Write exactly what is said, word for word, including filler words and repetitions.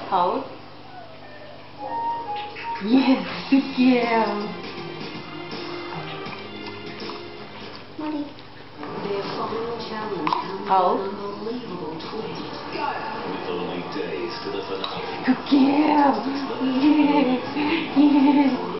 Hold. Yes, good girl. Molly. Hold. With only days to the finale. Good girl. Yes, yes.